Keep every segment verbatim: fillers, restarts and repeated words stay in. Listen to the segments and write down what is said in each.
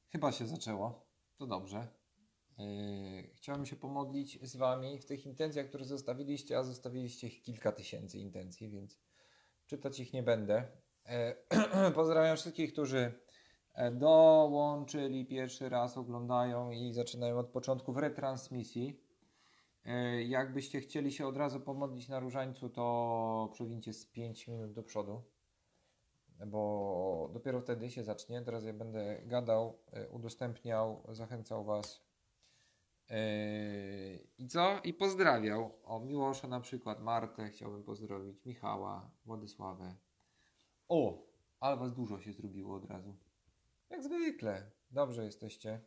Chyba się zaczęło. To dobrze. Yy, chciałem się pomodlić z Wami w tych intencjach, które zostawiliście, a zostawiliście ich kilka tysięcy intencji, więc czytać ich nie będę. Yy, pozdrawiam wszystkich, którzy e, dołączyli pierwszy raz, oglądają i zaczynają od początku w retransmisji. Yy, jakbyście chcieli się od razu pomodlić na różańcu, to przewincie z pięć minut do przodu, bo dopiero wtedy się zacznie. Teraz ja będę gadał, y, udostępniał, zachęcał Was. Yy, I co? I pozdrawiał. O, Miłosza na przykład, Martę chciałbym pozdrowić, Michała, Władysławę. O, ale Was dużo się zrobiło od razu. Jak zwykle. Dobrze jesteście.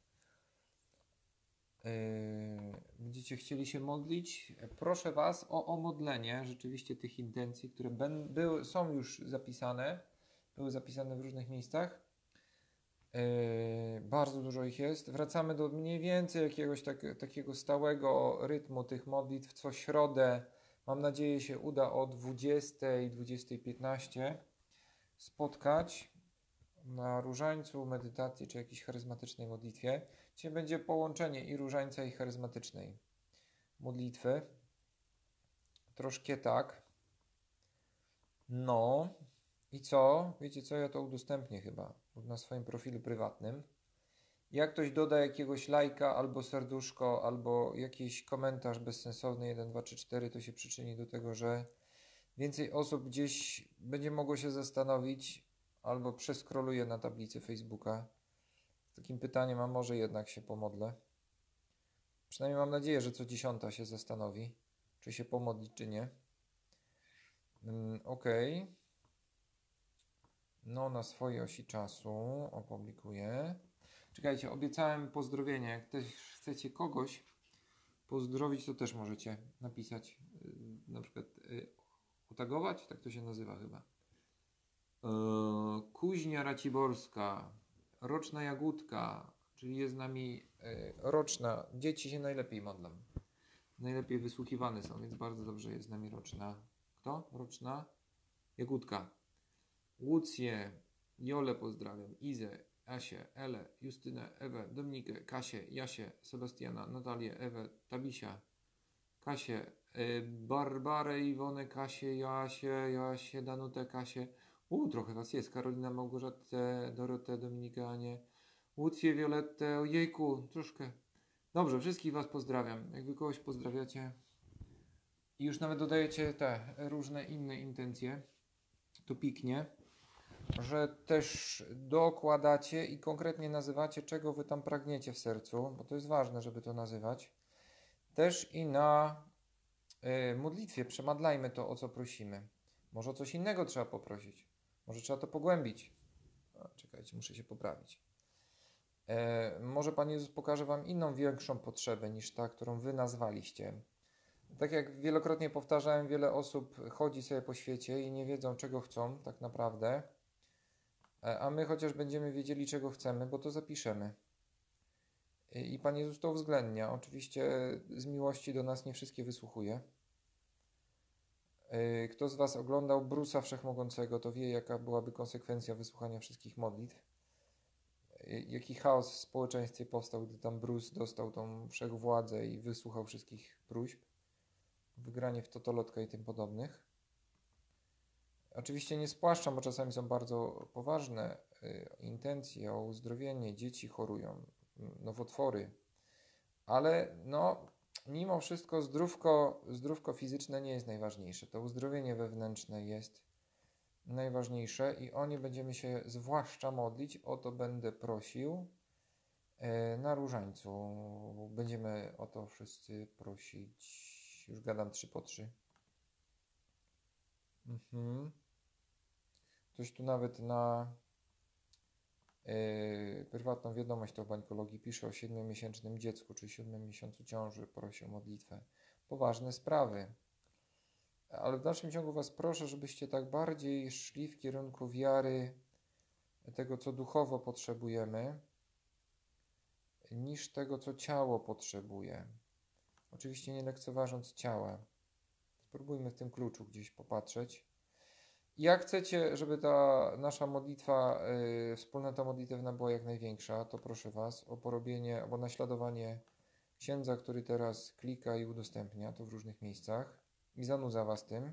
Yy, będziecie chcieli się modlić? Proszę Was o, o modlenie rzeczywiście tych intencji, które ben, były, są już zapisane. Były zapisane w różnych miejscach. Yy, bardzo dużo ich jest. Wracamy do mniej więcej jakiegoś tak, takiego stałego rytmu tych modlitw co środę. Mam nadzieję, się uda o dwudziestej, dwudziestej piętnaście spotkać na różańcu, medytacji czy jakiejś charyzmatycznej modlitwie. Dzisiaj będzie połączenie i różańca, i charyzmatycznej modlitwy. Troszkę tak. No i co? Wiecie co? Ja to udostępnię chyba na swoim profilu prywatnym. Jak ktoś doda jakiegoś lajka, albo serduszko, albo jakiś komentarz bezsensowny jeden, dwa, trzy, cztery, to się przyczyni do tego, że więcej osób gdzieś będzie mogło się zastanowić, albo przeskroluje na tablicy Facebooka z takim pytaniem, a może jednak się pomodlę. Przynajmniej mam nadzieję, że co dziesiąta się zastanowi, czy się pomodlić, czy nie. Mm, ok. No, na swojej osi czasu opublikuję. Czekajcie, obiecałem pozdrowienie. Jak też chcecie kogoś pozdrowić, to też możecie napisać, yy, na przykład yy, utagować, tak to się nazywa chyba. Yy, Kuźnia Raciborska, Roczna Jagódka, czyli jest z nami yy, roczna. Dzieci się najlepiej modlą. Najlepiej wysłuchiwane są, więc bardzo dobrze jest z nami roczna. Kto? Roczna Jagódka. Łucję, Jolę pozdrawiam, Izę, Asię, Elę, Justynę, Ewę, Dominikę, Kasię, Jasię, Sebastiana, Natalię, Ewę, Tabisia, Kasię, y, Barbarę, Iwonę, Kasię, Jasię, Jasię, Danutę, Kasię. U, trochę Was jest. Karolina, Małgorzatę, Dorotę, Dominikę, Anię, Łucję, Violettę, ojejku, troszkę. Dobrze, wszystkich Was pozdrawiam. Jak Wy kogoś pozdrawiacie i już nawet dodajecie te różne inne intencje, to piknie, że też dokładacie i konkretnie nazywacie, czego Wy tam pragniecie w sercu, bo to jest ważne, żeby to nazywać. Też i na y, modlitwie przemadlajmy to, o co prosimy. Może o coś innego trzeba poprosić. Może trzeba to pogłębić. A, czekajcie, muszę się poprawić. E, może Pan Jezus pokaże Wam inną, większą potrzebę niż ta, którą Wy nazwaliście. Tak jak wielokrotnie powtarzałem, wiele osób chodzi sobie po świecie i nie wiedzą, czego chcą tak naprawdę. A my chociaż będziemy wiedzieli, czego chcemy, bo to zapiszemy. I Pan Jezus to uwzględnia. Oczywiście z miłości do nas nie wszystkie wysłuchuje. Kto z Was oglądał Bruce'a Wszechmogącego, to wie, jaka byłaby konsekwencja wysłuchania wszystkich modlitw. Jaki chaos w społeczeństwie powstał, gdy tam Bruce dostał tą wszechwładzę i wysłuchał wszystkich próśb. Wygranie w totolotka i tym podobnych. Oczywiście nie spłaszczam, bo czasami są bardzo poważne y, intencje o uzdrowienie, dzieci chorują, nowotwory, ale no, mimo wszystko zdrówko, zdrówko fizyczne nie jest najważniejsze. To uzdrowienie wewnętrzne jest najważniejsze i o nie będziemy się zwłaszcza modlić. O to będę prosił y, na różańcu. Będziemy o to wszyscy prosić. Już gadam trzy po trzy. Mhm. Ktoś tu nawet na yy, prywatną wiadomość to w bańkologii pisze o siedmiomiesięcznym dziecku, czy siódmym miesiącu ciąży, prosi o modlitwę. Poważne sprawy. Ale w dalszym ciągu Was proszę, żebyście tak bardziej szli w kierunku wiary, tego, co duchowo potrzebujemy, niż tego, co ciało potrzebuje. Oczywiście nie lekceważąc ciała. Spróbujmy w tym kluczu gdzieś popatrzeć. Jak chcecie, żeby ta nasza modlitwa, yy, wspólnota modlitewna była jak największa, to proszę Was o porobienie albo naśladowanie księdza, który teraz klika i udostępnia to w różnych miejscach i zanudza Was tym.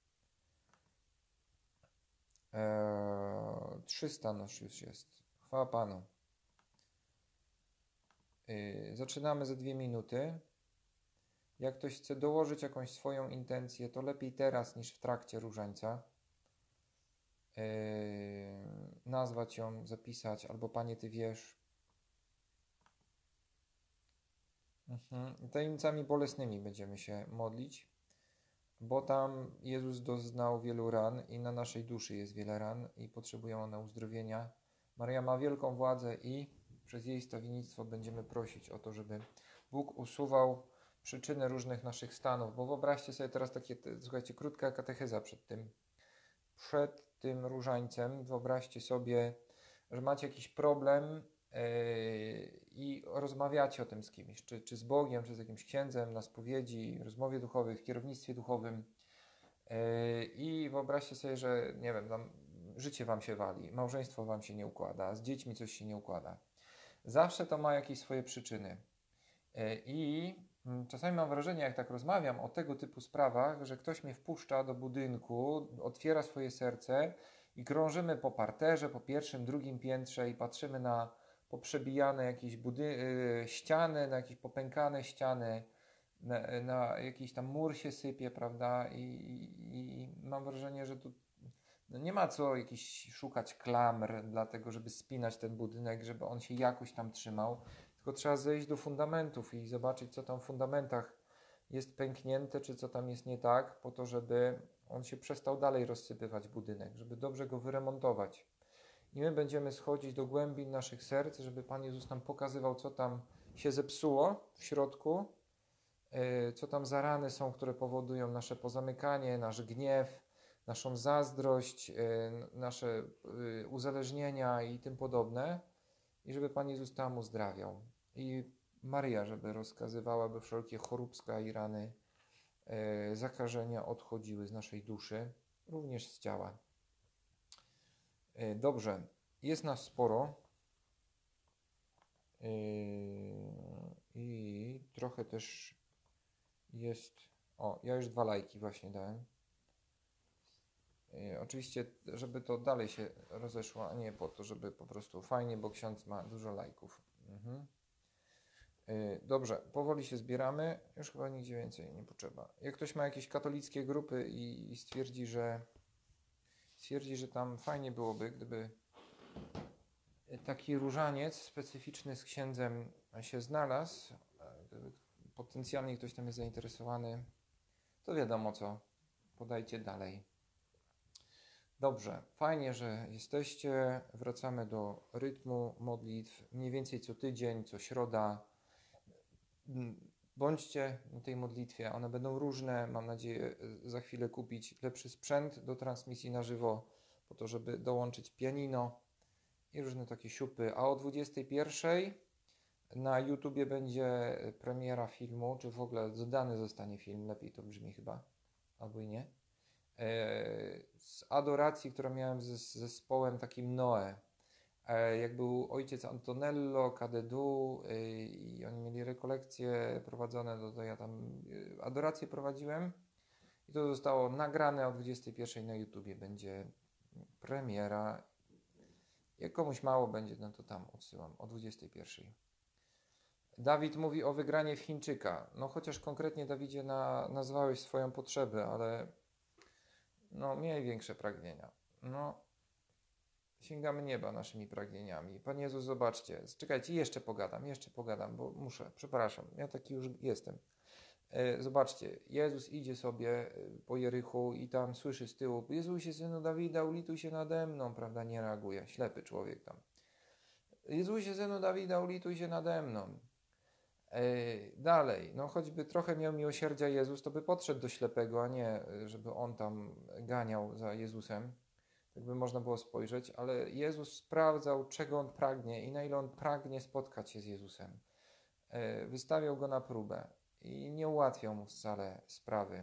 Eee, trzysta nasz już jest. Chwała Panu. Yy, zaczynamy za dwie minuty. Jak ktoś chce dołożyć jakąś swoją intencję, to lepiej teraz niż w trakcie różańca. Yy, nazwać ją, zapisać, albo Panie, Ty wiesz. Mhm. Tajemnicami bolesnymi będziemy się modlić, bo tam Jezus doznał wielu ran i na naszej duszy jest wiele ran i potrzebują one uzdrowienia. Maria ma wielką władzę i przez jej stawiennictwo będziemy prosić o to, żeby Bóg usuwał przyczyny różnych naszych stanów, bo wyobraźcie sobie teraz takie, słuchajcie, krótka katecheza przed tym, przed tym różańcem. Wyobraźcie sobie, że macie jakiś problem yy, i rozmawiacie o tym z kimś, czy, czy z Bogiem, czy z jakimś księdzem, na spowiedzi, rozmowie duchowej, w kierownictwie duchowym yy, i wyobraźcie sobie, że nie wiem, tam życie wam się wali, małżeństwo wam się nie układa, z dziećmi coś się nie układa. Zawsze to ma jakieś swoje przyczyny. I czasami mam wrażenie, jak tak rozmawiam o tego typu sprawach, że ktoś mnie wpuszcza do budynku, otwiera swoje serce i krążymy po parterze, po pierwszym, drugim piętrze i patrzymy na poprzebijane jakieś budy- ściany, na jakieś popękane ściany, na, na jakiś tam mur się sypie, prawda? I, i, i mam wrażenie, że tu no nie ma co jakiś szukać klamr, dlatego żeby spinać ten budynek, żeby on się jakoś tam trzymał, tylko trzeba zejść do fundamentów i zobaczyć, co tam w fundamentach jest pęknięte, czy co tam jest nie tak, po to, żeby on się przestał dalej rozsypywać, budynek, żeby dobrze go wyremontować. I my będziemy schodzić do głębin naszych serc, żeby Pan Jezus nam pokazywał, co tam się zepsuło w środku, co tam za rany są, które powodują nasze pozamykanie, nasz gniew, naszą zazdrość, nasze uzależnienia i tym podobne. I żeby Pan Jezus tam uzdrawiał. I Maryja, żeby rozkazywała, by wszelkie choróbska i rany, zakażenia odchodziły z naszej duszy, również z ciała. Dobrze, jest nas sporo. I trochę też jest... O, ja już dwa lajki właśnie dałem. Oczywiście, żeby to dalej się rozeszło, a nie po to, żeby po prostu fajnie, bo ksiądz ma dużo lajków. Mhm. Dobrze, powoli się zbieramy. Już chyba nigdzie więcej nie potrzeba. Jak ktoś ma jakieś katolickie grupy i, i stwierdzi, że stwierdzi, że tam fajnie byłoby, gdyby taki różaniec specyficzny z księdzem się znalazł, gdyby potencjalnie ktoś tam jest zainteresowany, to wiadomo co, podajcie dalej. Dobrze, fajnie, że jesteście. Wracamy do rytmu modlitw. Mniej więcej co tydzień, co środa. Bądźcie na tej modlitwie. One będą różne. Mam nadzieję za chwilę kupić lepszy sprzęt do transmisji na żywo, po to, żeby dołączyć pianino i różne takie siupy. A o dwudziestej pierwszej na YouTubie będzie premiera filmu, czy w ogóle dodany zostanie film. Lepiej to brzmi chyba, albo i nie. Z adoracji, którą miałem z, z zespołem takim Noe. Jak był ojciec Antonello, Kadedu i oni mieli rekolekcje prowadzone, to, to ja tam adorację prowadziłem i to zostało nagrane o dwudziestej pierwszej na YouTubie. Będzie premiera. Jak komuś mało będzie, no to tam odsyłam o dwudziestej pierwszej. Dawid mówi o wygranie w Chińczyka. No chociaż konkretnie, Dawidzie, na, nazwałeś swoją potrzebę, ale no miej większe pragnienia. No, sięgamy nieba naszymi pragnieniami. Panie Jezus, zobaczcie. Czekajcie, jeszcze pogadam, jeszcze pogadam, bo muszę, przepraszam, ja taki już jestem. Zobaczcie, Jezus idzie sobie po Jerichu i tam słyszy z tyłu: Jezusie, synu Dawida, ulituj się nade mną, prawda? Nie reaguje, ślepy człowiek tam. Jezusie, synu Dawida, ulituj się nade mną. Dalej, no choćby trochę miał miłosierdzia Jezus, to by podszedł do ślepego, a nie żeby on tam ganiał za Jezusem. Tak by można było spojrzeć, ale Jezus sprawdzał, czego on pragnie i na ile on pragnie spotkać się z Jezusem. Wystawiał go na próbę i nie ułatwiał mu wcale sprawy.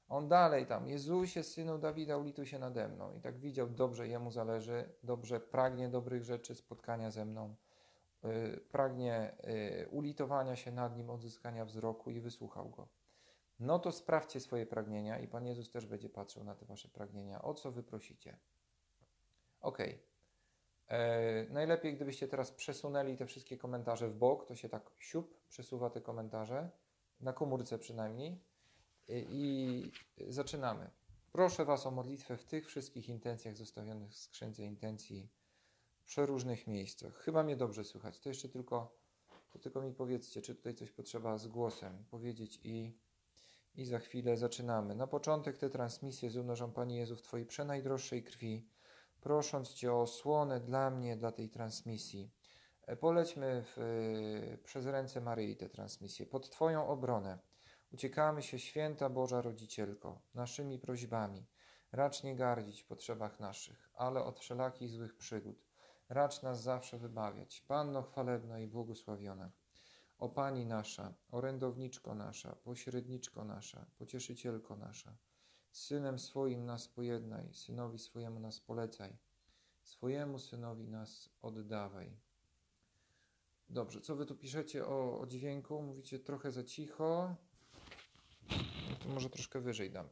On dalej tam, Jezusie, Synu Dawida, ulituj się nade mną. I tak widział, dobrze jemu zależy, dobrze pragnie dobrych rzeczy, spotkania ze mną. Yy, pragnie yy, ulitowania się nad nim, odzyskania wzroku i wysłuchał go. No to sprawdźcie swoje pragnienia i Pan Jezus też będzie patrzył na te wasze pragnienia. O co wy prosicie? Okej. Okay. Najlepiej, gdybyście teraz przesunęli te wszystkie komentarze w bok, to się tak siup, przesuwa te komentarze, na komórce przynajmniej. I, i zaczynamy. Proszę was o modlitwę w tych wszystkich intencjach zostawionych w skrzynce intencji w przeróżnych miejscach. Chyba mnie dobrze słychać. To jeszcze tylko, to tylko mi powiedzcie, czy tutaj coś potrzeba z głosem powiedzieć i, i za chwilę zaczynamy. Na początek te transmisje zumnożą Panie Jezu w Twojej przenajdroższej krwi, prosząc Cię o osłonę dla mnie, dla tej transmisji. Polećmy w, przez ręce Maryi te transmisje, pod Twoją obronę. Uciekamy się, święta Boża Rodzicielko, naszymi prośbami. Racz nie gardzić w potrzebach naszych, ale od wszelakich złych przygód. Racz nas zawsze wybawiać. Panno chwalebna i błogosławiona. O Pani nasza, orędowniczko nasza, pośredniczko nasza, pocieszycielko nasza. Z Synem swoim nas pojednaj, Synowi swojemu nas polecaj. Swojemu Synowi nas oddawaj. Dobrze, co wy tu piszecie o, o dźwięku? Mówicie trochę za cicho. No to może troszkę wyżej dam.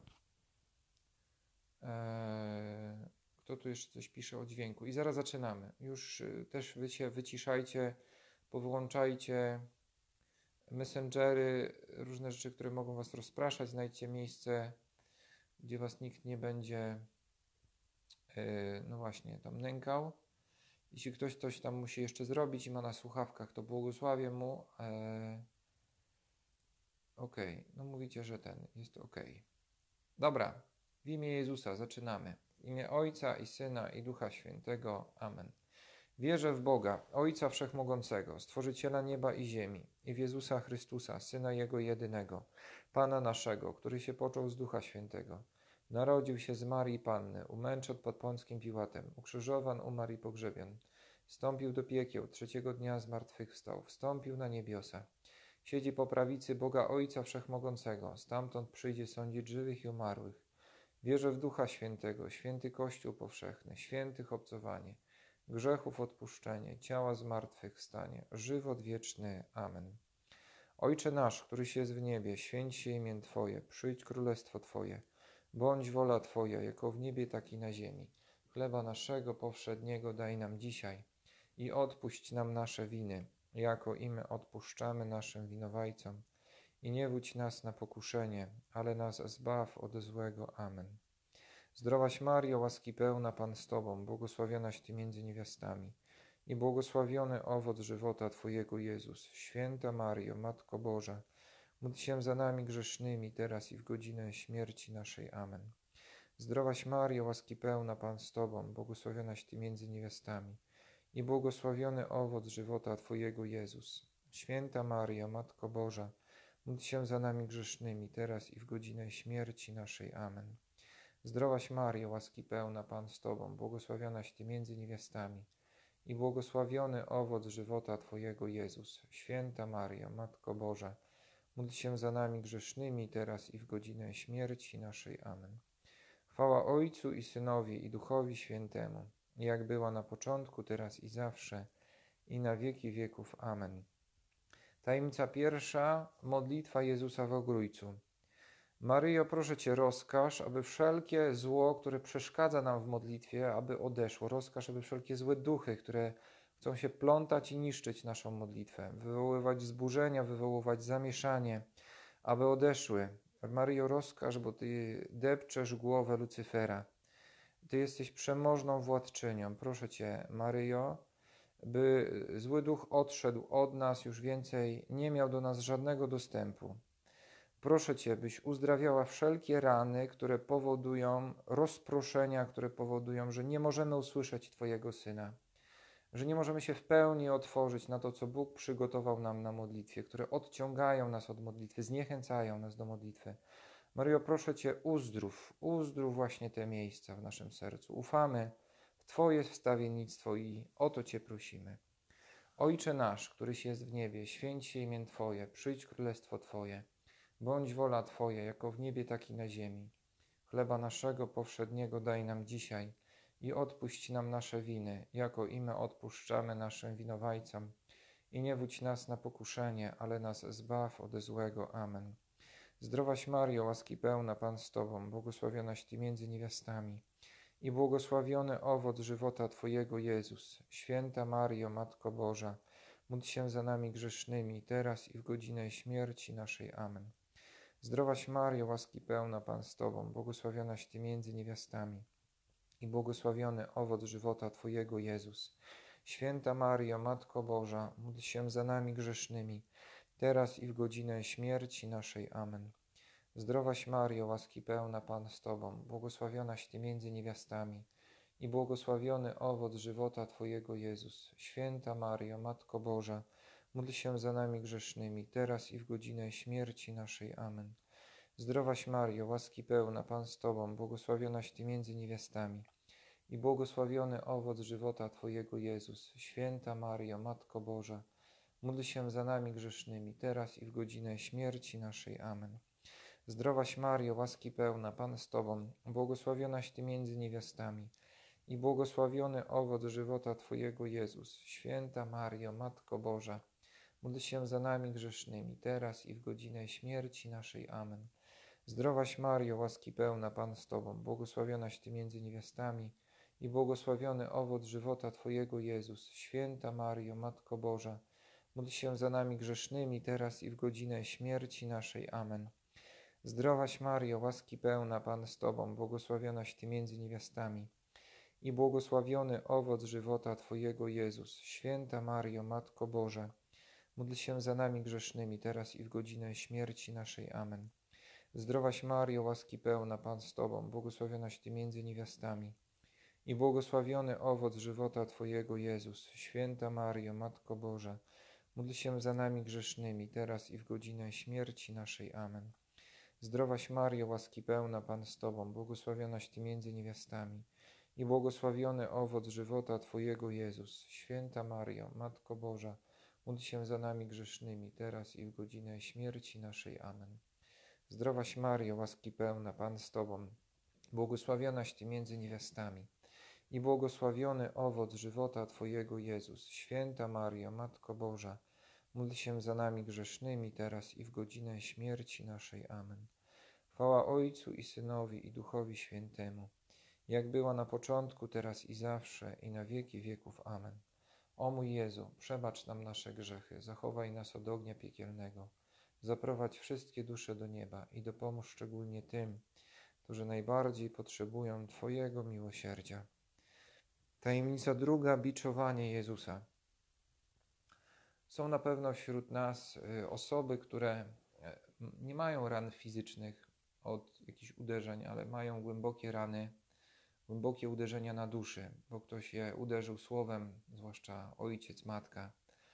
Eee, kto tu jeszcze coś pisze o dźwięku? I zaraz zaczynamy. Już y, też wy się wyciszajcie, powyłączajcie messengery, różne rzeczy, które mogą was rozpraszać. Znajdźcie miejsce, gdzie was nikt nie będzie yy, no właśnie, tam nękał. Jeśli ktoś coś tam musi jeszcze zrobić i ma na słuchawkach, to błogosławię mu. Eee, ok, no mówicie, że ten jest ok. Dobra, w imię Jezusa zaczynamy. W imię Ojca i Syna i Ducha Świętego. Amen. Wierzę w Boga, Ojca Wszechmogącego, Stworzyciela nieba i ziemi, i w Jezusa Chrystusa, Syna Jego jedynego, Pana naszego, który się począł z Ducha Świętego. Narodził się z Marii Panny, umęczon pod Pąckim Piłatem, ukrzyżowan, umarł i pogrzebion. Wstąpił do piekieł, trzeciego dnia zmartwychwstał, wstąpił na niebiosa. Siedzi po prawicy Boga Ojca Wszechmogącego, stamtąd przyjdzie sądzić żywych i umarłych. Wierzę w Ducha Świętego, święty Kościół powszechny, świętych obcowanie, grzechów odpuszczenie, ciała zmartwychwstanie, żywot wieczny. Amen. Ojcze nasz, któryś jest w niebie, święć się imię Twoje, przyjdź królestwo Twoje, bądź wola Twoja, jako w niebie, tak i na ziemi. Chleba naszego powszedniego daj nam dzisiaj i odpuść nam nasze winy, jako i my odpuszczamy naszym winowajcom. I nie wódź nas na pokuszenie, ale nas zbaw od złego. Amen. Zdrowaś Mario, łaski pełna, Pan z Tobą, błogosławionaś Ty między niewiastami i błogosławiony owoc żywota Twojego, Jezus. Święta Mario, Matko Boża, módl się za nami grzesznymi, teraz i w godzinę śmierci naszej. Amen. Zdrowaś Mario, łaski pełna, Pan z Tobą, błogosławionaś Ty między niewiastami i błogosławiony owoc żywota Twojego, Jezus. Święta Mario, Matko Boża, módl się za nami grzesznymi, teraz i w godzinę śmierci naszej. Amen. Zdrowaś Mario, łaski pełna, Pan z Tobą, błogosławionaś Ty między niewiastami i błogosławiony owoc żywota Twojego, Jezus. Święta Mario, Matko Boża, módl się za nami grzesznymi, teraz i w godzinę śmierci naszej. Amen. Chwała Ojcu i Synowi i Duchowi Świętemu, jak była na początku, teraz i zawsze, i na wieki wieków. Amen. Tajemnica pierwsza, modlitwa Jezusa w Ogrójcu. Maryjo, proszę Cię, rozkaż, aby wszelkie zło, które przeszkadza nam w modlitwie, aby odeszło. Rozkaż, aby wszelkie złe duchy, które chcą się plątać i niszczyć naszą modlitwę, wywoływać zburzenia, wywoływać zamieszanie, aby odeszły. Maryjo, rozkaż, bo Ty depczesz głowę Lucyfera. Ty jesteś przemożną władczynią. Proszę Cię, Maryjo, by zły duch odszedł od nas, już więcej nie miał do nas żadnego dostępu. Proszę Cię, byś uzdrawiała wszelkie rany, które powodują rozproszenia, które powodują, że nie możemy usłyszeć Twojego Syna, że nie możemy się w pełni otworzyć na to, co Bóg przygotował nam na modlitwie, które odciągają nas od modlitwy, zniechęcają nas do modlitwy. Maryjo, proszę Cię, uzdrów, uzdrów właśnie te miejsca w naszym sercu. Ufamy w Twoje wstawiennictwo i o to Cię prosimy. Ojcze nasz, któryś jest w niebie, święć się imię Twoje, przyjdź królestwo Twoje. Bądź wola Twoja, jako w niebie, tak i na ziemi. Chleba naszego powszedniego daj nam dzisiaj i odpuść nam nasze winy, jako i my odpuszczamy naszym winowajcom. I nie wódź nas na pokuszenie, ale nas zbaw ode złego. Amen. Zdrowaś Mario, łaski pełna, Pan z Tobą, błogosławionaś Ty między niewiastami i błogosławiony owoc żywota Twojego, Jezus. Święta Mario, Matko Boża, módl się za nami grzesznymi, teraz i w godzinę śmierci naszej. Amen. Zdrowaś Mario, łaski pełna, Pan z Tobą, błogosławionaś Ty między niewiastami i błogosławiony owoc żywota Twojego, Jezus. Święta Mario, Matko Boża, módl się za nami grzesznymi, teraz i w godzinę śmierci naszej. Amen. Zdrowaś Mario, łaski pełna, Pan z Tobą, błogosławionaś Ty między niewiastami i błogosławiony owoc żywota Twojego, Jezus. Święta Mario, Matko Boża, módl się za nami grzesznymi, teraz i w godzinę śmierci naszej. Amen. Zdrowaś Mario, łaski pełna, Pan z Tobą, błogosławionaś Ty między niewiastami i błogosławiony owoc żywota Twojego, Jezus. Święta Mario, Matko Boża, módl się za nami grzesznymi, teraz i w godzinę śmierci naszej. Amen. Zdrowaś Mario, łaski pełna, Pan z Tobą, błogosławionaś Ty między niewiastami i błogosławiony owoc żywota Twojego, Jezus. Święta Mario, Matko Boża, módl się za nami grzesznymi, teraz i w godzinę śmierci naszej. Amen. Zdrowaś Mario, łaski pełna, Pan z Tobą, błogosławionaś Ty między niewiastami i błogosławiony owoc żywota Twojego, Jezus. Święta Mario, Matko Boża, módl się za nami grzesznymi, teraz i w godzinę śmierci naszej. Amen. Zdrowaś Mario, łaski pełna, Pan z Tobą, błogosławionaś Ty między niewiastami i błogosławiony owoc żywota Twojego, Jezus. Święta Mario, Matko Boża, módl się za nami grzesznymi, teraz i w godzinę śmierci naszej. Amen. Zdrowaś Mario, łaski pełna, Pan z Tobą, błogosławionaś Ty między niewiastami i błogosławiony owoc żywota Twojego, Jezus. Święta Mario, Matko Boża, módl się za nami grzesznymi, teraz i w godzinę śmierci naszej. Amen. Zdrowaś Mario, łaski pełna, Pan z Tobą, błogosławionaś Ty między niewiastami i błogosławiony owoc żywota Twojego, Jezus. Święta Mario, Matko Boża, módl się za nami grzesznymi, teraz i w godzinę śmierci naszej. Amen. Zdrowaś Mario, łaski pełna, Pan z Tobą, błogosławionaś Ty między niewiastami i błogosławiony owoc żywota Twojego, Jezus. Święta Mario, Matko Boża, módl się za nami grzesznymi, teraz i w godzinę śmierci naszej. Amen. Chwała Ojcu i Synowi i Duchowi Świętemu, jak była na początku, teraz i zawsze, i na wieki wieków. Amen. O mój Jezu, przebacz nam nasze grzechy, zachowaj nas od ognia piekielnego, zaprowadź wszystkie dusze do nieba i dopomóż szczególnie tym, którzy najbardziej potrzebują Twojego miłosierdzia. Tajemnica druga, biczowanie Jezusa. Są na pewno wśród nas osoby, które nie mają ran fizycznych od jakichś uderzeń, ale mają głębokie rany, głębokie uderzenia na duszy, bo ktoś je uderzył słowem, zwłaszcza ojciec, matka,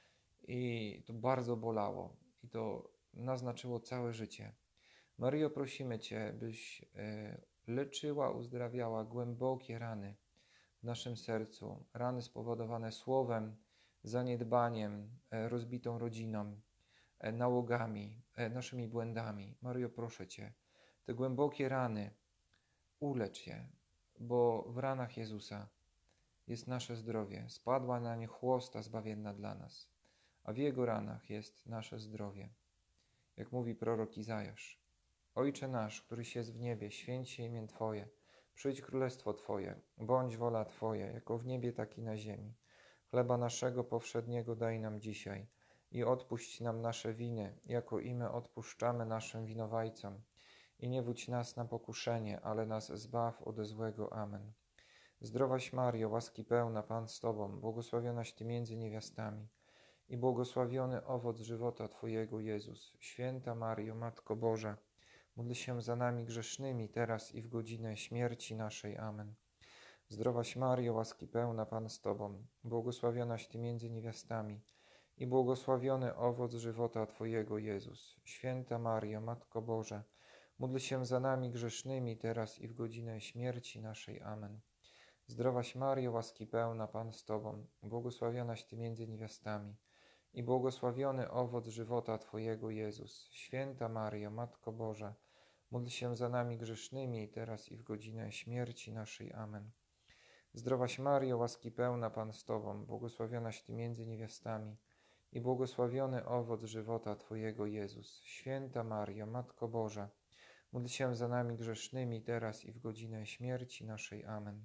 i to bardzo bolało i to naznaczyło całe życie. Maryjo, prosimy Cię, byś leczyła, uzdrawiała głębokie rany w naszym sercu, rany spowodowane słowem, zaniedbaniem, rozbitą rodziną, nałogami, naszymi błędami. Maryjo, proszę Cię, te głębokie rany ulecz je, bo w ranach Jezusa jest nasze zdrowie. Spadła na nie chłosta zbawienna dla nas, a w Jego ranach jest nasze zdrowie. Jak mówi prorok Izajasz: Ojcze nasz, któryś jest w niebie, święć się imię Twoje, przyjdź królestwo Twoje, bądź wola Twoja, jako w niebie, tak i na ziemi. Chleba naszego powszedniego daj nam dzisiaj i odpuść nam nasze winy, jako i my odpuszczamy naszym winowajcom. I nie wódź nas na pokuszenie, ale nas zbaw ode złego. Amen. Zdrowaś Mario, łaski pełna, Pan z Tobą, błogosławionaś Ty między niewiastami i błogosławiony owoc żywota Twojego, Jezus. Święta Mario, Matko Boża, módl się za nami grzesznymi, teraz i w godzinę śmierci naszej. Amen. Zdrowaś Mario, łaski pełna, Pan z Tobą, błogosławionaś Ty między niewiastami i błogosławiony owoc żywota Twojego, Jezus. Święta Mario, Matko Boża, módl się za nami grzesznymi, teraz i w godzinę śmierci naszej. Amen. Zdrowaś Mario, łaski pełna, Pan z Tobą, błogosławionaś Ty między niewiastami i błogosławiony owoc żywota Twojego, Jezus. Święta Maryjo, Matko Boża, módl się za nami grzesznymi, teraz i w godzinę śmierci naszej. Amen. Zdrowaś Maryjo, łaski pełna, Pan z Tobą, błogosławionaś Ty między niewiastami i błogosławiony owoc żywota Twojego, Jezus. Święta Maryjo, Matko Boża, módl się za nami grzesznymi, teraz i w godzinę śmierci naszej. Amen.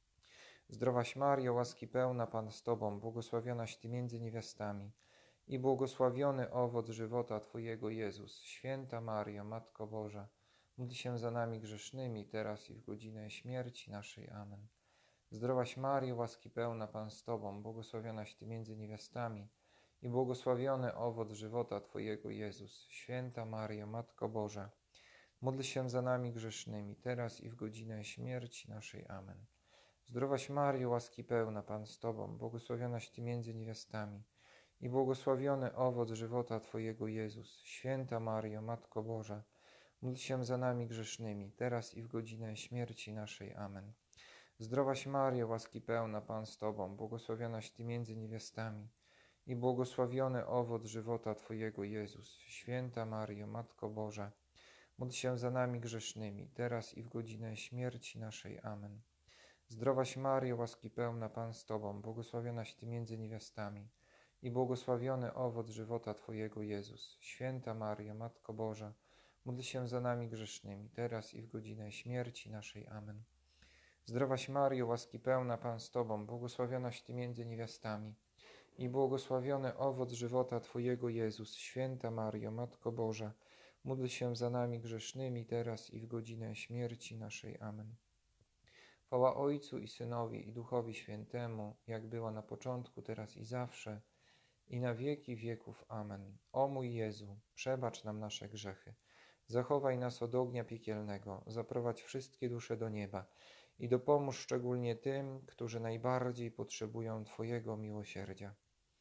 Zdrowaś Maryjo, łaski pełna, Pan z Tobą, błogosławionaś Ty między niewiastami i błogosławiony owoc żywota Twojego, Jezus. Święta Maryjo, Matko Boża, módl się za nami grzesznymi, teraz i w godzinę śmierci naszej. Amen. Zdrowaś Maryjo, łaski pełna, Pan z Tobą, błogosławionaś Ty między niewiastami i błogosławiony owoc żywota Twojego, Jezus. Święta Maryjo, Matko Boża, módl się za nami grzesznymi, teraz i w godzinę śmierci naszej. Amen. Zdrowaś Maryjo, łaski pełna, Pan z Tobą, błogosławionaś Ty między niewiastami i błogosławiony owoc żywota Twojego, Jezus. Święta Maryjo, Matko Boża, módl się za nami grzesznymi, teraz i w godzinę śmierci naszej. Amen. Zdrowaś Maryjo, łaski pełna, Pan z Tobą, błogosławionaś Ty między niewiastami i błogosławiony owoc żywota Twojego, Jezus. Święta Maryjo, Matko Boża, módl się za nami grzesznymi, teraz i w godzinę śmierci naszej. Amen. Zdrowaś Maryjo, łaski pełna, Pan z Tobą, błogosławionaś Ty między niewiastami i błogosławiony owoc żywota Twojego, Jezus. Święta Maryjo, Matko Boża, módl się za nami grzesznymi, teraz i w godzinę śmierci naszej. Amen. Zdrowaś Maryjo, łaski pełna, Pan z Tobą, błogosławionaś Ty między niewiastami i błogosławiony owoc żywota Twojego, Jezus. Święta Maryjo, Matko Boża, módl się za nami grzesznymi, teraz i w godzinę śmierci naszej. Amen. Chwała Ojcu i Synowi i Duchowi Świętemu, jak była na początku, teraz i zawsze, i na wieki wieków. Amen. O mój Jezu, przebacz nam nasze grzechy, zachowaj nas od ognia piekielnego, zaprowadź wszystkie dusze do nieba i dopomóż szczególnie tym, którzy najbardziej potrzebują Twojego miłosierdzia.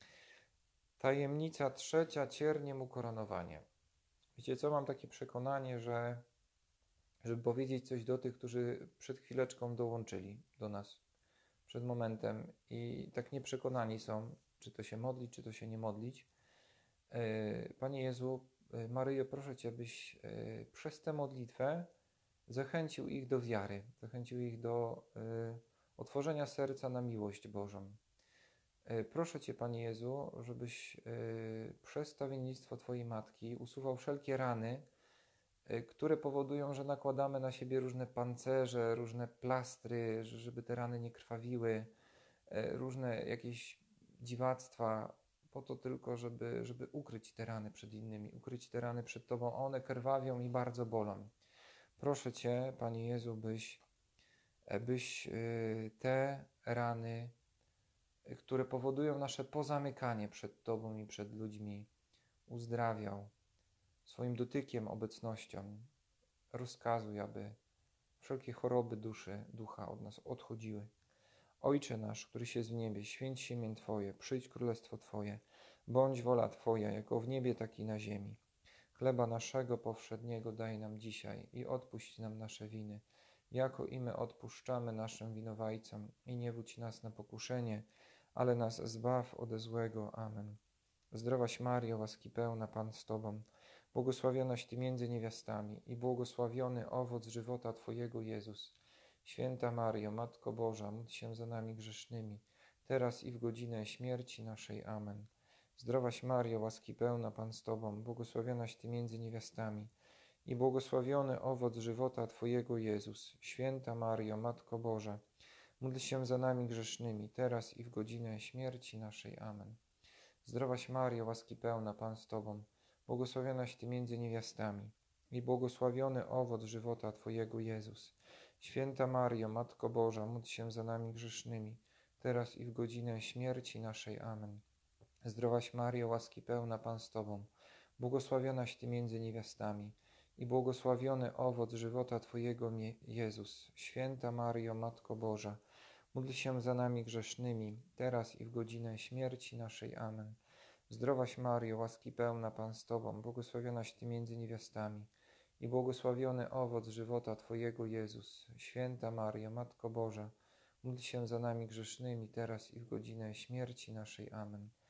Tajemnica trzecia, cierniem ukoronowanie. Wiecie co, mam takie przekonanie, że żeby powiedzieć coś do tych, którzy przed chwileczką dołączyli do nas, przed momentem i tak nieprzekonani są, czy to się modlić, czy to się nie modlić. Panie Jezu, Maryjo, proszę Cię, byś przez tę modlitwę zachęcił ich do wiary, zachęcił ich do otworzenia serca na miłość Bożą. Proszę Cię, Panie Jezu, żebyś przez stawiennictwo Twojej Matki usuwał wszelkie rany, które powodują, że nakładamy na siebie różne pancerze, różne plastry, żeby te rany nie krwawiły, różne jakieś dziwactwa, po to tylko, żeby, żeby ukryć te rany przed innymi, ukryć te rany przed Tobą. One krwawią i bardzo bolą. Proszę Cię, Panie Jezu, byś, byś te rany, które powodują nasze pozamykanie przed Tobą i przed ludźmi, uzdrawiał swoim dotykiem, obecnością. Rozkazuj, aby wszelkie choroby duszy, ducha od nas odchodziły. Ojcze nasz, któryś jest w niebie, święć się imię Twoje, przyjdź królestwo Twoje, bądź wola Twoja, jako w niebie, tak i na ziemi. Chleba naszego powszedniego daj nam dzisiaj i odpuść nam nasze winy, jako i my odpuszczamy naszym winowajcom, i nie wódź nas na pokuszenie, ale nas zbaw ode złego. Amen. Zdrowaś Maryjo, łaski pełna, Pan z Tobą, błogosławionaś Ty między niewiastami i błogosławiony owoc żywota Twojego, Jezus. Święta Maryjo, Matko Boża, módl się za nami grzesznymi, teraz i w godzinę śmierci naszej. Amen. Zdrowaś Maryjo, łaski pełna, Pan z Tobą, błogosławionaś Ty między niewiastami i błogosławiony owoc żywota Twojego, Jezus. Święta Maryjo, Matko Boża, módl się za nami grzesznymi, teraz i w godzinę śmierci naszej. Amen. Zdrowaś Maryjo, łaski pełna, Pan z Tobą, błogosławionaś Ty między niewiastami i błogosławiony owoc żywota Twojego, Jezus. Święta Maryjo, Matko Boża, módl się za nami grzesznymi, teraz i w godzinę śmierci naszej. Amen. Zdrowaś Maryjo, łaski pełna, Pan z Tobą, błogosławionaś Ty między niewiastami i błogosławiony owoc żywota Twojego, Jezus. Święta Maryjo, Matko Boża, módl się za nami grzesznymi, teraz i w godzinę śmierci naszej. Amen. Zdrowaś Maryjo, łaski pełna, Pan z Tobą, błogosławionaś Ty między niewiastami i błogosławiony owoc żywota Twojego, Jezus. Święta Maryjo, Matko Boża, módl się za nami grzesznymi, teraz i w godzinę śmierci naszej. Amen.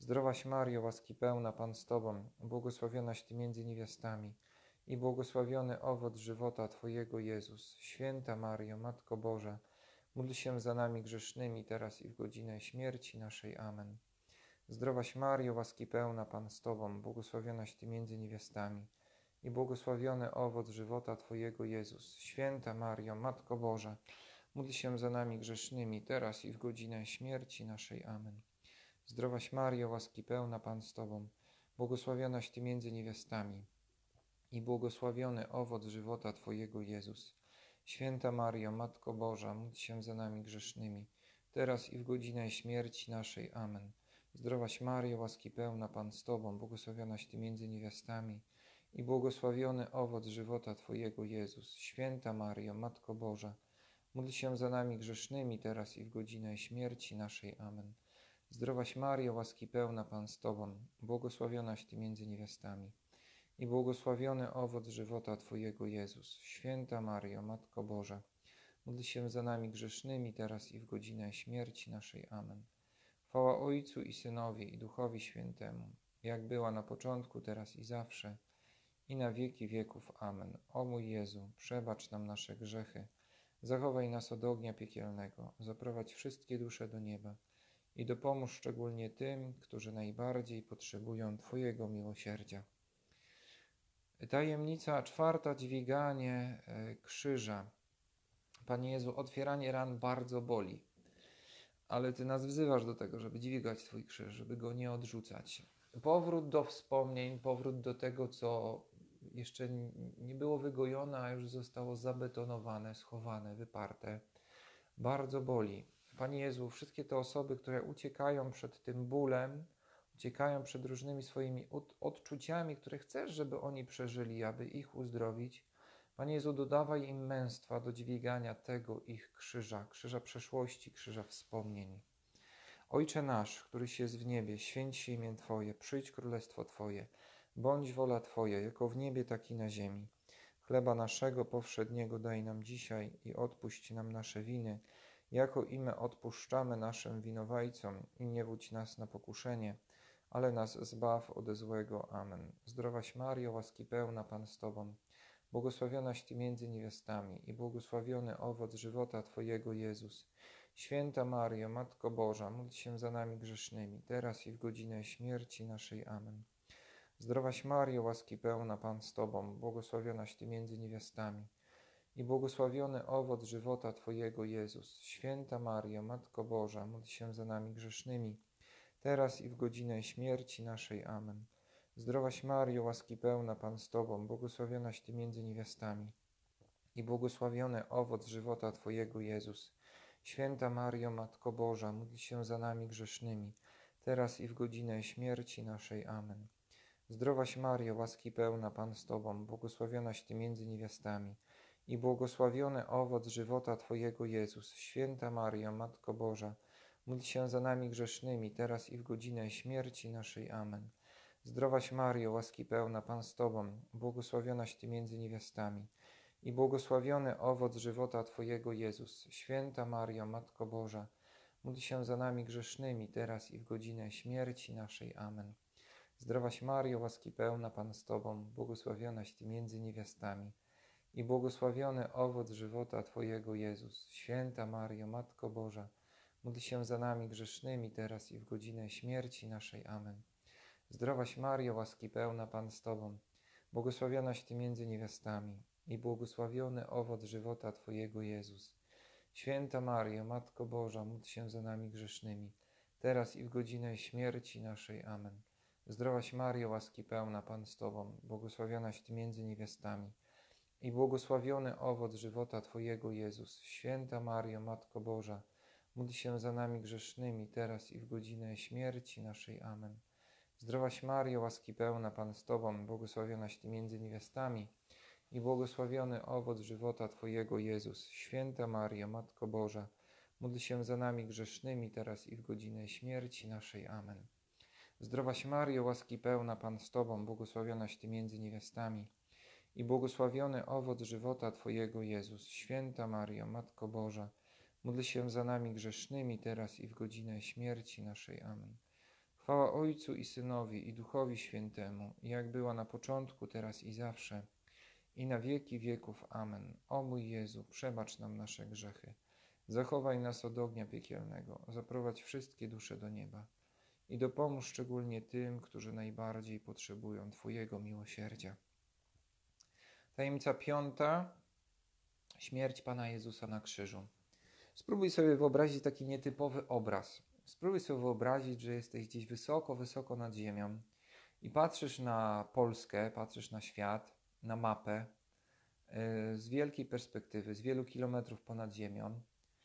Zdrowaś Mario, łaski pełna, Pan z Tobą, błogosławionaś Ty między niewiastami i błogosławiony owoc żywota Twojego, Jezus. Święta Mario, Matko Boża, módl się za nami grzesznymi, teraz i w godzinę śmierci naszej. Amen. Zdrowaś Mario, łaski pełna, Pan z Tobą, błogosławionaś Ty między niewiastami i błogosławiony owoc żywota Twojego, Jezus. Święta Mario, Matko Boża, módl się za nami grzesznymi, teraz i w godzinę śmierci naszej. Amen. Zdrowaś Mario, łaski pełna, Pan z Tobą, błogosławionaś Ty między niewiastami i błogosławiony owoc żywota Twojego, Jezus. Święta Mario, Matko Boża, módl się za nami grzesznymi, teraz i w godzinę śmierci naszej. Amen. Zdrowaś Mario, łaski pełna, Pan z Tobą, błogosławionaś Ty między niewiastami i błogosławiony owoc żywota Twojego, Jezus. Święta Mario, Matko Boża, módl się za nami grzesznymi, teraz i w godzinę śmierci naszej. Amen. Zdrowaś Mario, łaski pełna, Pan z Tobą, błogosławionaś Ty między niewiastami i błogosławiony owoc żywota Twojego, Jezus. Święta Mario, Matko Boża, módl się za nami grzesznymi, teraz i w godzinę śmierci naszej. Amen. Chwała Ojcu i Synowi i Duchowi Świętemu, jak była na początku, teraz i zawsze, i na wieki wieków. Amen. O mój Jezu, przebacz nam nasze grzechy, zachowaj nas od ognia piekielnego, zaprowadź wszystkie dusze do nieba i dopomóż szczególnie tym, którzy najbardziej potrzebują Twojego miłosierdzia. Tajemnica czwarta, dźwiganie krzyża. Panie Jezu, otwieranie ran bardzo boli, ale Ty nas wzywasz do tego, żeby dźwigać Twój krzyż, żeby go nie odrzucać. Powrót do wspomnień, powrót do tego, co jeszcze nie było wygojone, a już zostało zabetonowane, schowane, wyparte, bardzo boli. Panie Jezu, wszystkie te osoby, które uciekają przed tym bólem, uciekają przed różnymi swoimi odczuciami, które chcesz, żeby oni przeżyli, aby ich uzdrowić. Panie Jezu, dodawaj im męstwa do dźwigania tego ich krzyża, krzyża przeszłości, krzyża wspomnień. Ojcze nasz, któryś jest w niebie, święć się imię Twoje, przyjdź królestwo Twoje, bądź wola Twoja, jako w niebie, tak i na ziemi. Chleba naszego powszedniego daj nam dzisiaj i odpuść nam nasze winy, jako i my odpuszczamy naszym winowajcom, i nie wódź nas na pokuszenie, ale nas zbaw ode złego. Amen. Zdrowaś Mario, łaski pełna, Pan z Tobą, błogosławionaś Ty między niewiastami i błogosławiony owoc żywota Twojego, Jezus. Święta Mario, Matko Boża, módl się za nami grzesznymi, teraz i w godzinę śmierci naszej. Amen. Zdrowaś Mario, łaski pełna, Pan z Tobą, błogosławionaś Ty między niewiastami i błogosławiony owoc żywota Twojego, Jezus. Święta Mario, Matko Boża, módl się za nami grzesznymi, teraz i w godzinę śmierci naszej. Amen. Zdrowaś Mario, łaski pełna, Pan z Tobą, błogosławionaś Ty między niewiastami i błogosławiony owoc żywota Twojego, Jezus. Święta Mario, Matko Boża, módl się za nami grzesznymi, teraz i w godzinę śmierci naszej. Amen. Zdrowaś Mario, łaski pełna, Pan z Tobą, błogosławionaś Ty między niewiastami i błogosławiony owoc żywota Twojego, Jezus. Święta Mario, Matko Boża, módl się za nami grzesznymi, teraz i w godzinę śmierci naszej. Amen. Zdrowaś Mario, łaski pełna, Pan z Tobą, błogosławionaś Ty między niewiastami i błogosławiony owoc żywota Twojego, Jezus. Święta Mario, Matko Boża, módl się za nami grzesznymi, teraz i w godzinę śmierci naszej. Amen. Zdrowaś Mario, łaski pełna, Pan z Tobą, błogosławionaś Ty między niewiastami i błogosławiony owoc żywota Twojego, Jezus. Święta Mario, Matko Boża, módl się za nami grzesznymi, teraz i w godzinę śmierci naszej. Amen. Zdrowaś Mario, łaski pełna, Pan z Tobą, błogosławionaś Ty między niewiastami i błogosławiony owoc żywota Twojego, Jezus. Święta Mario, Matko Boża, módl się za nami grzesznymi, teraz i w godzinę śmierci naszej. Amen. Zdrowaś Mario, łaski pełna, Pan z Tobą, błogosławionaś Ty między niewiastami i błogosławiony owoc żywota Twojego, Jezus. Święta Mario, Matko Boża, módl się za nami grzesznymi, teraz i w godzinę śmierci naszej. Amen. Zdrowaś Mario, łaski pełna, Pan z Tobą, błogosławionaś Ty między niewiastami i błogosławiony owoc żywota Twojego, Jezus. Święta Mario, Matko Boża, módl się za nami grzesznymi, teraz i w godzinę śmierci naszej. Amen. Zdrowaś Mario, łaski pełna, Pan z Tobą, błogosławionaś Ty między niewiastami i błogosławiony owoc żywota Twojego, Jezus. Święta Mario, Matko Boża, módl się za nami grzesznymi, teraz i w godzinę śmierci naszej. Amen. Chwała Ojcu i Synowi i Duchowi Świętemu, jak była na początku, teraz i zawsze, i na wieki wieków. Amen. O mój Jezu, przebacz nam nasze grzechy. Zachowaj nas od ognia piekielnego, zaprowadź wszystkie dusze do nieba i dopomóż szczególnie tym, którzy najbardziej potrzebują Twojego miłosierdzia. Tajemnica piąta. Śmierć Pana Jezusa na krzyżu. Spróbuj sobie wyobrazić taki nietypowy obraz. Spróbuj sobie wyobrazić, że jesteś gdzieś wysoko, wysoko nad ziemią i patrzysz na Polskę, patrzysz na świat, na mapę yy, z wielkiej perspektywy, z wielu kilometrów ponad ziemią.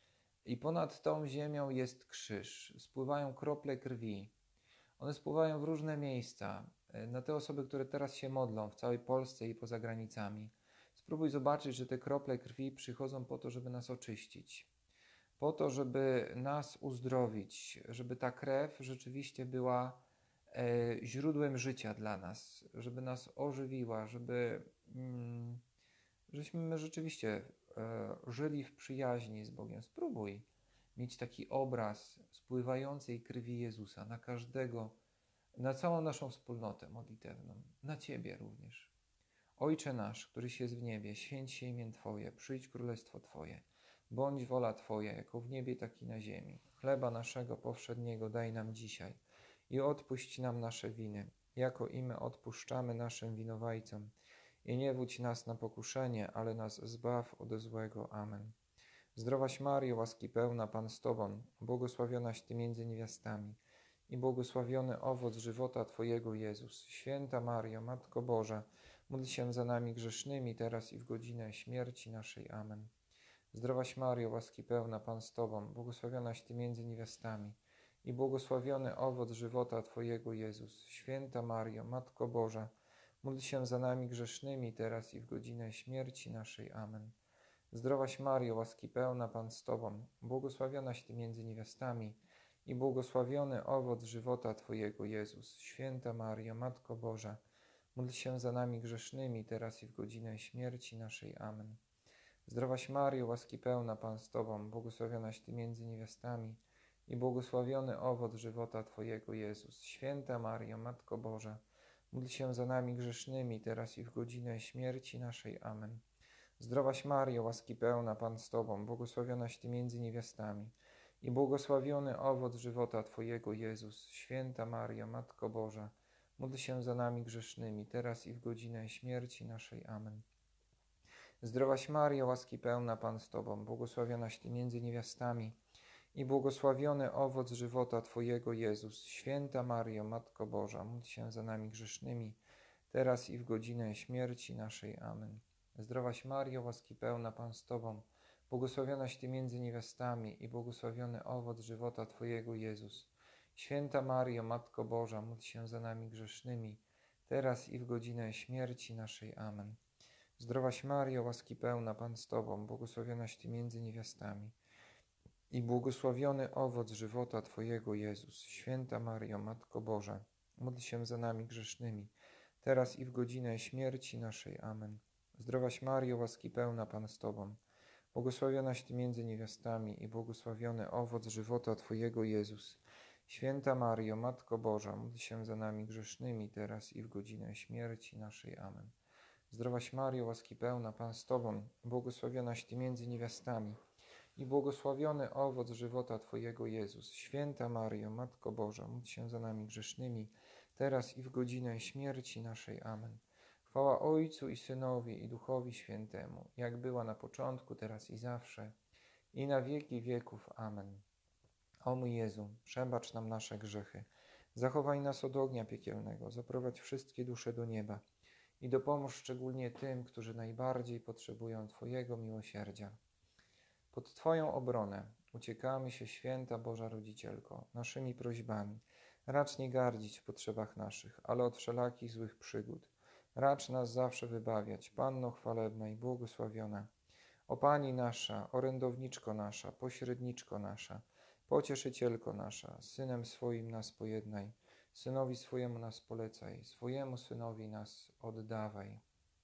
I ponad tą ziemią jest krzyż. Spływają krople krwi. One spływają w różne miejsca. Na te osoby, które teraz się modlą w całej Polsce i poza granicami. Spróbuj zobaczyć, że te krople krwi przychodzą po to, żeby nas oczyścić. Po to, żeby nas uzdrowić. Żeby ta krew rzeczywiście była e, źródłem życia dla nas. Żeby nas ożywiła. Żeby... Mm, żeśmy rzeczywiście e, żyli w przyjaźni z Bogiem. Spróbuj mieć taki obraz spływającej krwi Jezusa na każdego, na całą naszą wspólnotę modlitewną, na Ciebie również. Ojcze nasz, któryś jest w niebie, święć się imię Twoje, przyjdź królestwo Twoje, bądź wola Twoja, jako w niebie, tak i na ziemi. Chleba naszego powszedniego daj nam dzisiaj i odpuść nam nasze winy, jako i my odpuszczamy naszym winowajcom. I nie wódź nas na pokuszenie, ale nas zbaw od złego. Amen. Zdrowaś Maryjo, łaski pełna, Pan z Tobą, błogosławionaś Ty między niewiastami i błogosławiony owoc żywota Twojego, Jezus. Święta Maryjo, Matko Boża, módl się za nami grzesznymi, teraz i w godzinę śmierci naszej. Amen. Zdrowaś Maryjo, łaski pełna, Pan z Tobą, błogosławionaś Ty między niewiastami i błogosławiony owoc żywota Twojego, Jezus. Święta Maryjo, Matko Boża, módl się za nami grzesznymi, teraz i w godzinę śmierci naszej. Amen. Zdrowaś Maryjo, łaski pełna, Pan z Tobą, błogosławionaś Ty między niewiastami i błogosławiony owoc żywota Twojego, Jezus. Święta Maryjo, Matko Boża, módl się za nami grzesznymi, teraz i w godzinę śmierci naszej. Amen. Zdrowaś Maryjo, łaski pełna, Pan z Tobą, błogosławionaś Ty między niewiastami i błogosławiony owoc żywota Twojego, Jezus. Święta Maryjo, Matko Boża, módl się za nami grzesznymi, teraz i w godzinę śmierci naszej. Amen. Zdrowaś Maryjo, łaski pełna, Pan z Tobą, błogosławionaś Ty między niewiastami i błogosławiony owoc żywota Twojego, Jezus. Święta Maryjo, Matko Boża, módl się za nami grzesznymi, teraz i w godzinę śmierci naszej. Amen. Zdrowaś Maryjo, łaski pełna, Pan z Tobą, błogosławionaś Ty między niewiastami i błogosławiony owoc żywota Twojego, Jezus. Święta Maryjo, Matko Boża, módl się za nami grzesznymi, teraz i w godzinę śmierci naszej. Amen. Zdrowaś Maryjo, łaski pełna, Pan z Tobą, błogosławionaś Ty między niewiastami i błogosławiony owoc żywota Twojego, Jezus. Święta Maryjo, Matko Boża, módl się za nami grzesznymi, teraz i w godzinę śmierci naszej. Amen. Zdrowaś Maryjo, łaski pełna, Pan z Tobą, błogosławionaś Ty między niewiastami i błogosławiony owoc żywota Twojego, Jezus. Święta Maryjo, Matko Boża, módl się za nami grzesznymi, teraz i w godzinę śmierci naszej. Amen. Zdrowaś Maryjo, łaski pełna, Pan z Tobą, błogosławionaś Ty między niewiastami i błogosławiony owoc żywota Twojego, Jezus. Święta Maryjo, Matko Boża, módl się za nami grzesznymi, teraz i w godzinę śmierci naszej. Amen. Zdrowaś Maryjo, łaski pełna, Pan z Tobą, błogosławionaś Ty między niewiastami i błogosławiony owoc żywota Twojego, Jezus. Święta Maryjo, Matko Boża, módl się za nami grzesznymi, teraz i w godzinę śmierci naszej. Amen. Chwała Ojcu i Synowi i Duchowi Świętemu, jak była na początku, teraz i zawsze, i na wieki wieków. Amen. O mój Jezu, przebacz nam nasze grzechy, zachowaj nas od ognia piekielnego, zaprowadź wszystkie dusze do nieba i dopomóż szczególnie tym, którzy najbardziej potrzebują Twojego miłosierdzia. Pod Twoją obronę uciekamy się, Święta Boża Rodzicielko, naszymi prośbami. Racz nie gardzić w potrzebach naszych, ale od wszelakich złych przygód. Racz nas zawsze wybawiać, Panno chwalebna i błogosławiona. O Pani nasza, orędowniczko nasza, pośredniczko nasza, pocieszycielko nasza, Synem swoim nas pojednaj, Synowi swojemu nas polecaj, swojemu Synowi nas oddawaj.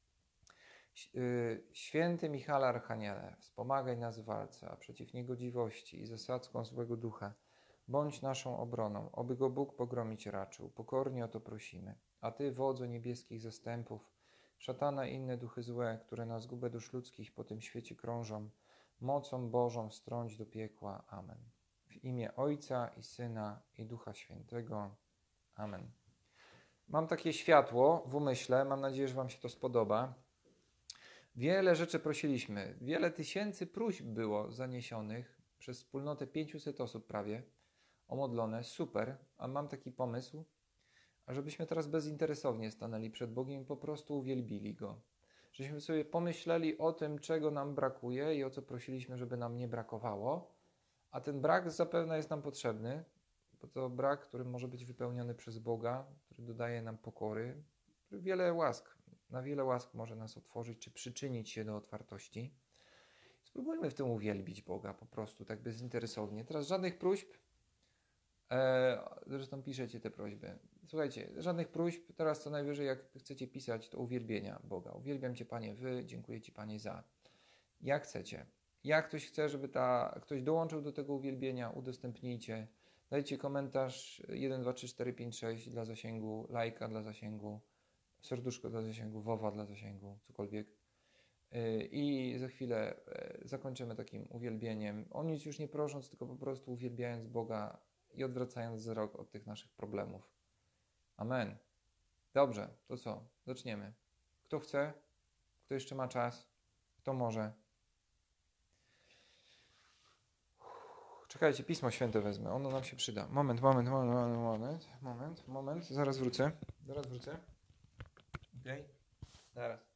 Święty Michale Archaniele, wspomagaj nas w walce, a przeciw niegodziwości i zasadzkom złego ducha Bądź naszą obroną, oby go Bóg pogromić raczył. Pokornie o to prosimy. A Ty, wodzu niebieskich zastępów, szatana i inne duchy złe, które na zgubę dusz ludzkich po tym świecie krążą, mocą Bożą strąć do piekła. Amen. W imię Ojca i Syna i Ducha Świętego. Amen. Mam takie światło w umyśle, mam nadzieję, że Wam się to spodoba. Wiele rzeczy prosiliśmy, wiele tysięcy próśb było zaniesionych przez wspólnotę pięciuset osób prawie, omodlone, super, a mam taki pomysł, żebyśmy teraz bezinteresownie stanęli przed Bogiem i po prostu uwielbili Go. Żebyśmy sobie pomyśleli o tym, czego nam brakuje i o co prosiliśmy, żeby nam nie brakowało, a ten brak zapewne jest nam potrzebny, bo to brak, który może być wypełniony przez Boga, który dodaje nam pokory, który wiele łask, na wiele łask może nas otworzyć, czy przyczynić się do otwartości. Spróbujmy w tym uwielbić Boga po prostu, tak bezinteresownie. Teraz żadnych próśb, e, zresztą piszecie te prośby. Słuchajcie, żadnych próśb, teraz co najwyżej jak chcecie pisać, to uwielbienia Boga. Uwielbiam Cię, Panie, Wy, dziękuję Ci, Panie, za. Jak chcecie. Jak ktoś chce, żeby ta, ktoś dołączył do tego uwielbienia, udostępnijcie. Dajcie komentarz jeden, dwa, trzy, cztery, pięć, sześć dla zasięgu, lajka dla zasięgu, serduszko dla zasięgu, wowa dla zasięgu, cokolwiek. I za chwilę zakończymy takim uwielbieniem. O nic już nie prosząc, tylko po prostu uwielbiając Boga i odwracając wzrok od tych naszych problemów. Amen. Dobrze, to co? Zaczniemy. Kto chce? Kto jeszcze ma czas? Kto może? Czekajcie, Pismo Święte wezmę. Ono nam się przyda. Moment, moment, moment, moment, moment, moment. Zaraz wrócę. Zaraz wrócę. Okej? Okay? Zaraz.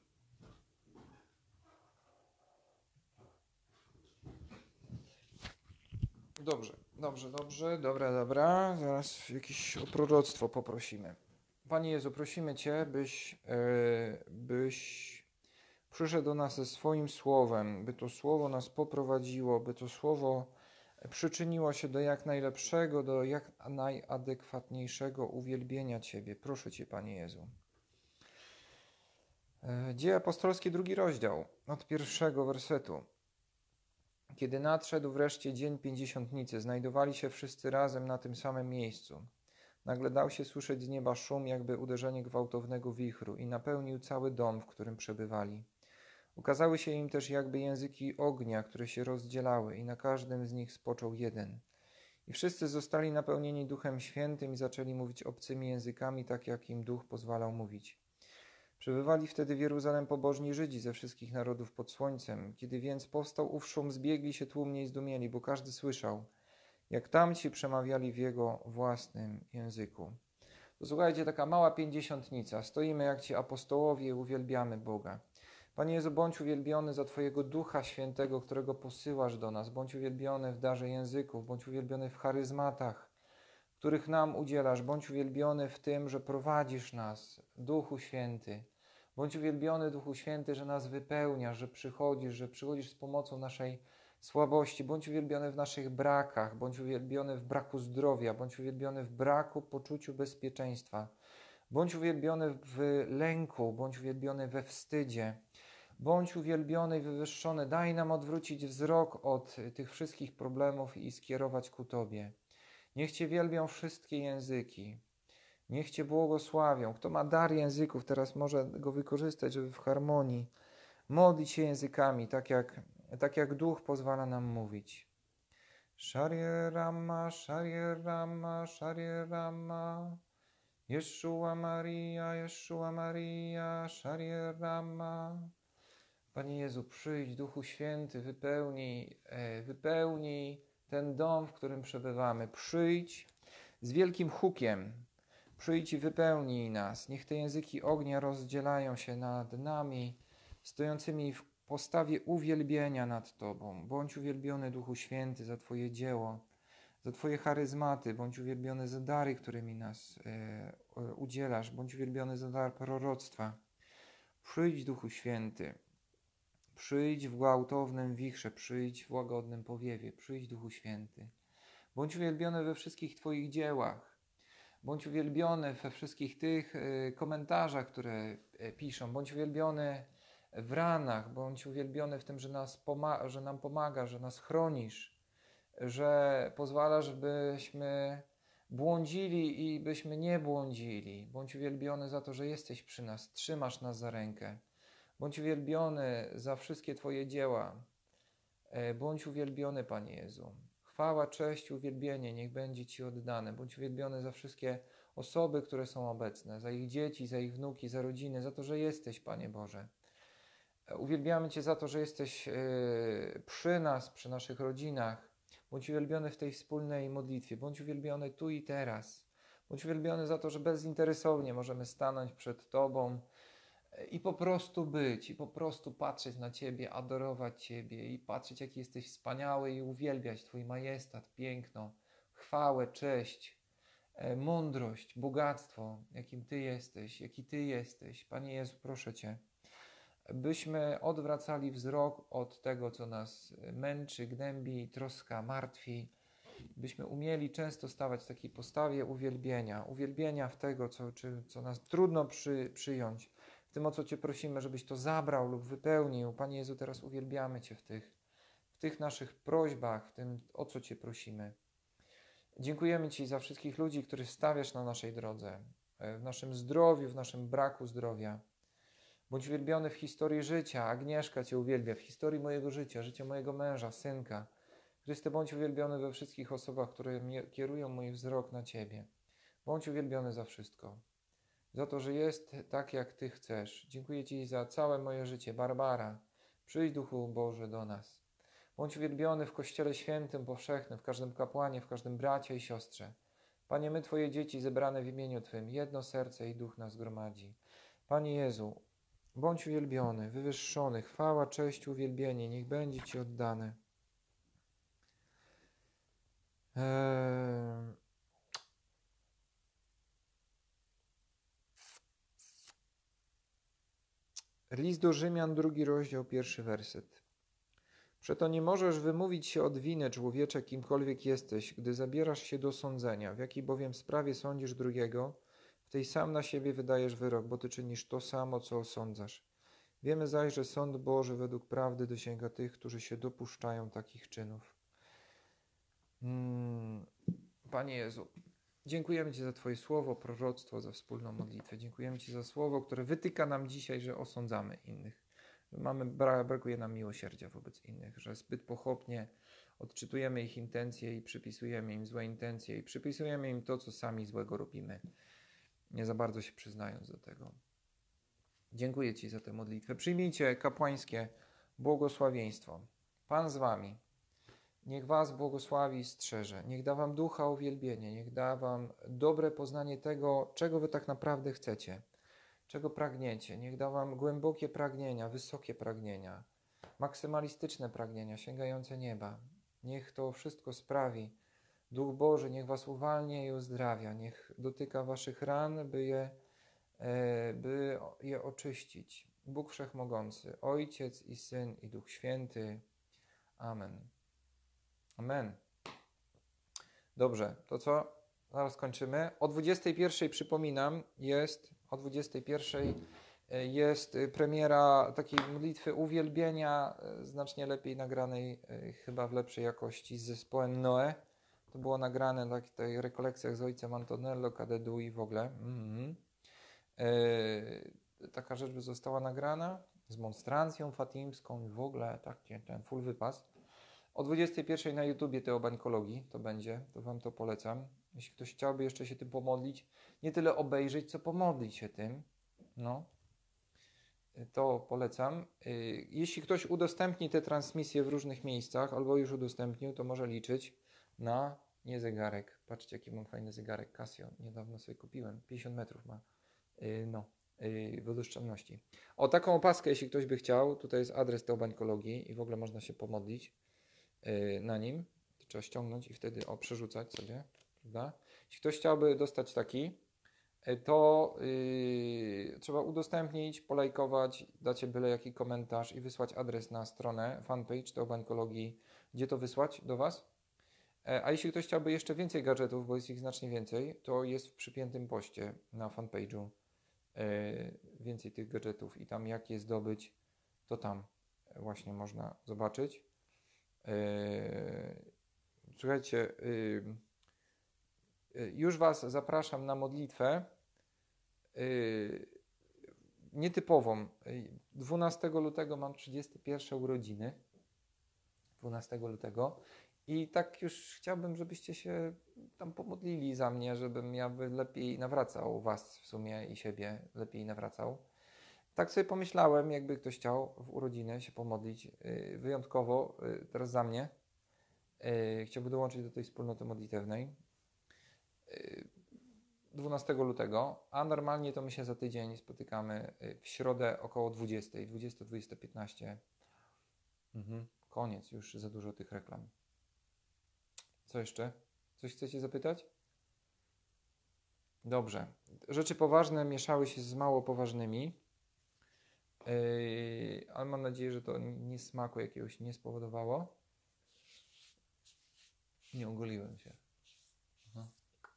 Dobrze, dobrze, dobrze, dobra, dobra. Zaraz jakieś o proroctwo poprosimy. Panie Jezu, prosimy Cię, byś, yy, byś przyszedł do nas ze swoim słowem, by to słowo nas poprowadziło, by to słowo przyczyniło się do jak najlepszego, do jak najadekwatniejszego uwielbienia Ciebie. Proszę Cię, Panie Jezu. Dzieje apostolskie, drugi rozdział, od pierwszego wersetu. Kiedy nadszedł wreszcie dzień pięćdziesiątnicy, znajdowali się wszyscy razem na tym samym miejscu. Nagle dał się słyszeć z nieba szum, jakby uderzenie gwałtownego wichru i napełnił cały dom, w którym przebywali. Ukazały się im też jakby języki ognia, które się rozdzielały i na każdym z nich spoczął jeden. I wszyscy zostali napełnieni Duchem Świętym i zaczęli mówić obcymi językami, tak jak im Duch pozwalał mówić. Przebywali wtedy w Jeruzalem pobożni Żydzi ze wszystkich narodów pod słońcem. Kiedy więc powstał ów szum, zbiegli się tłumnie i zdumieli, bo każdy słyszał, jak tamci przemawiali w jego własnym języku. To słuchajcie, taka mała pięćdziesiątnica. Stoimy jak ci apostołowie i uwielbiamy Boga. Panie Jezu, bądź uwielbiony za Twojego Ducha Świętego, którego posyłasz do nas. Bądź uwielbiony w darze języków, bądź uwielbiony w charyzmatach, których nam udzielasz. Bądź uwielbiony w tym, że prowadzisz nas, Duchu Święty. Bądź uwielbiony, Duchu Święty, że nas wypełniasz, że przychodzisz, że przychodzisz z pomocą naszej słabości. Bądź uwielbiony w naszych brakach, bądź uwielbiony w braku zdrowia, bądź uwielbiony w braku poczuciu bezpieczeństwa. Bądź uwielbiony w lęku, bądź uwielbiony we wstydzie. Bądź uwielbiony i wywyższony. Daj nam odwrócić wzrok od tych wszystkich problemów i skierować ku Tobie. Niech Cię wielbią wszystkie języki. Niech Cię błogosławią. Kto ma dar języków, teraz może go wykorzystać, żeby w harmonii modlić się językami, tak jak, tak jak Duch pozwala nam mówić. Sharie Rama, Sharie Rama, Sharie Rama. Jeszua Maria, Jeszua Maria, Sharie Rama. Panie Jezu, przyjdź, Duchu Święty, wypełnij, wypełnij ten dom, w którym przebywamy. Przyjdź z wielkim hukiem. Przyjdź i wypełnij nas. Niech te języki ognia rozdzielają się nad nami, stojącymi w postawie uwielbienia nad Tobą. Bądź uwielbiony, Duchu Święty, za Twoje dzieło, za Twoje charyzmaty. Bądź uwielbiony za dary, którymi nas e, udzielasz. Bądź uwielbiony za dar proroctwa. Przyjdź, Duchu Święty. Przyjdź w gwałtownym wichrze, przyjdź w łagodnym powiewie, przyjdź, Duchu Święty. Bądź uwielbiony we wszystkich Twoich dziełach. Bądź uwielbiony we wszystkich tych y, komentarzach, które y, piszą. Bądź uwielbiony w ranach. Bądź uwielbiony w tym, że, nas poma- że nam pomaga, że nas chronisz. że pozwalasz, byśmy błądzili i byśmy nie błądzili. Bądź uwielbiony za to, że jesteś przy nas, trzymasz nas za rękę. Bądź uwielbiony za wszystkie Twoje dzieła. Bądź uwielbiony, Panie Jezu. Chwała, cześć, uwielbienie niech będzie Ci oddane. Bądź uwielbiony za wszystkie osoby, które są obecne, za ich dzieci, za ich wnuki, za rodziny, za to, że jesteś, Panie Boże. Uwielbiamy Cię za to, że jesteś przy nas, przy naszych rodzinach. Bądź uwielbiony w tej wspólnej modlitwie. Bądź uwielbiony tu i teraz. Bądź uwielbiony za to, że bezinteresownie możemy stanąć przed Tobą i po prostu być, i po prostu patrzeć na Ciebie, adorować Ciebie i patrzeć, jaki jesteś wspaniały i uwielbiać Twój majestat, piękno, chwałę, cześć, mądrość, bogactwo, jakim Ty jesteś, jaki Ty jesteś. Panie Jezu, proszę Cię, byśmy odwracali wzrok od tego, co nas męczy, gnębi, troska, martwi, byśmy umieli często stawać w takiej postawie uwielbienia, uwielbienia w tego, co, czy, co nas trudno przy, przyjąć, w tym, o co Cię prosimy, żebyś to zabrał lub wypełnił. Panie Jezu, teraz uwielbiamy Cię w tych, w tych naszych prośbach, w tym, o co Cię prosimy. Dziękujemy Ci za wszystkich ludzi, których stawiasz na naszej drodze, w naszym zdrowiu, w naszym braku zdrowia. Bądź uwielbiony w historii życia. Agnieszka Cię uwielbia, w historii mojego życia, życia mojego męża, synka. Chryste, bądź uwielbiony we wszystkich osobach, które kierują mój wzrok na Ciebie. Bądź uwielbiony za wszystko. Za to, że jest tak, jak Ty chcesz. Dziękuję Ci za całe moje życie. Barbara, przyjdź Duchu Boży do nas. Bądź uwielbiony w Kościele Świętym, powszechnym, w każdym kapłanie, w każdym bracie i siostrze. Panie, my Twoje dzieci zebrane w imieniu Twym, jedno serce i Duch nas gromadzi. Panie Jezu, bądź uwielbiony, wywyższony, chwała, cześć, uwielbienie, niech będzie Ci oddane. Eee... List do Rzymian, drugi rozdział, pierwszy werset. Przeto nie możesz wymówić się od winy, człowiecze, kimkolwiek jesteś, gdy zabierasz się do sądzenia, w jakiej bowiem sprawie sądzisz drugiego, w tej sam na siebie wydajesz wyrok, bo ty czynisz to samo, co osądzasz. Wiemy zaś, że sąd Boży według prawdy dosięga tych, którzy się dopuszczają takich czynów. Hmm. Panie Jezu, dziękujemy Ci za Twoje słowo, proroctwo, za wspólną modlitwę. Dziękujemy Ci za słowo, które wytyka nam dzisiaj, że osądzamy innych. Że mamy, brakuje nam miłosierdzia wobec innych, że zbyt pochopnie odczytujemy ich intencje i przypisujemy im złe intencje i przypisujemy im to, co sami złego robimy, nie za bardzo się przyznając do tego. Dziękuję Ci za tę modlitwę. Przyjmijcie kapłańskie błogosławieństwo. Pan z Wami. Niech Was błogosławi i strzeże. Niech da Wam ducha uwielbienia. Niech da Wam dobre poznanie tego, czego Wy tak naprawdę chcecie, czego pragniecie. Niech da Wam głębokie pragnienia, wysokie pragnienia, maksymalistyczne pragnienia, sięgające nieba. Niech to wszystko sprawi. Duch Boży niech Was uwalnia i uzdrawia. Niech dotyka Waszych ran, by je, by je oczyścić. Bóg Wszechmogący, Ojciec i Syn i Duch Święty. Amen. Amen. Dobrze, to co? Zaraz kończymy. O dwudziestej pierwszej, przypominam, jest o dwudziestej pierwszej jest premiera takiej modlitwy uwielbienia, znacznie lepiej nagranej, chyba w lepszej jakości, z zespołem Noe. To było nagrane na tych rekolekcjach z ojcem Antonello Cadedu i w ogóle. Mm-hmm. Yy, taka rzecz by została nagrana z monstrancją fatimską i w ogóle taki ten full wypas. O dwudziestej pierwszej na YouTubie teobańkologii to będzie, to Wam to polecam. Jeśli ktoś chciałby jeszcze się tym pomodlić, nie tyle obejrzeć, co pomodlić się tym, no, to polecam. Jeśli ktoś udostępni te transmisje w różnych miejscach, albo już udostępnił, to może liczyć na nie zegarek. Patrzcie, jaki mam fajny zegarek Casio. Niedawno sobie kupiłem. pięćdziesiąt metrów ma. No, wodoszczelności. O, taką opaskę, jeśli ktoś by chciał, tutaj jest adres teobańkologii i w ogóle można się pomodlić na nim. To trzeba ściągnąć i wtedy o, przerzucać sobie, prawda? Jeśli ktoś chciałby dostać taki, to yy, trzeba udostępnić, polajkować, dacie byle jaki komentarz i wysłać adres na stronę, fanpage teobańkologii, gdzie to wysłać do Was. A jeśli ktoś chciałby jeszcze więcej gadżetów, bo jest ich znacznie więcej, to jest w przypiętym poście na fanpage'u yy, więcej tych gadżetów i tam jak je zdobyć, to tam właśnie można zobaczyć. Yy, słuchajcie, yy, yy, już Was zapraszam na modlitwę yy, nietypową. dwunastego lutego mam trzydzieste pierwsze urodziny. dwunastego lutego. I tak już chciałbym, żebyście się tam pomodlili za mnie, żebym ja by lepiej nawracał Was w sumie i siebie lepiej nawracał. Tak sobie pomyślałem, jakby ktoś chciał w urodziny się pomodlić, yy, wyjątkowo yy, teraz za mnie. Yy, chciałby dołączyć do tej wspólnoty modlitewnej yy, dwunastego lutego, a normalnie to my się za tydzień spotykamy yy, w środę około dwudziestej, dwudziesta, dwudziesta piętnaście. Mhm. Koniec, już za dużo tych reklam. Co jeszcze? Coś chcecie zapytać? Dobrze. Rzeczy poważne mieszały się z mało poważnymi, yy, ale mam nadzieję, że to niesmaku jakiegoś nie spowodowało. Nie ogoliłem się. Aha.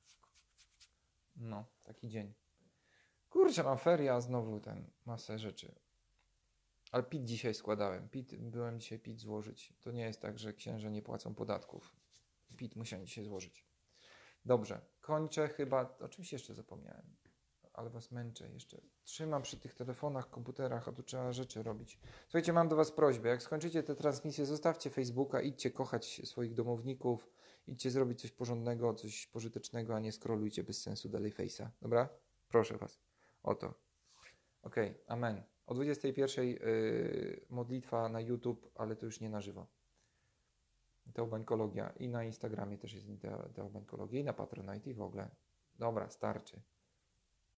No, taki dzień. Kurczę, mam feria, a znowu ten, masę rzeczy. Ale P I T dzisiaj składałem. P I T, byłem dzisiaj P I T złożyć. To nie jest tak, że księże nie płacą podatków. P I T musiałem dzisiaj złożyć. Dobrze, kończę chyba. Oczywiście jeszcze zapomniałem, ale Was męczę jeszcze. Trzymam przy tych telefonach, komputerach, a tu trzeba rzeczy robić. Słuchajcie, mam do Was prośbę. Jak skończycie tę transmisję, zostawcie Facebooka, idźcie kochać swoich domowników, idźcie zrobić coś porządnego, coś pożytecznego, a nie scrollujcie bez sensu dalej Face'a. Dobra? Proszę Was o to. Okej, okay, amen. O dwudziestej pierwszej yy, modlitwa na YouTube, ale to już nie na żywo. Teobańkologia i na Instagramie też jest teobańkologia i na Patronite i w ogóle. Dobra, starczy.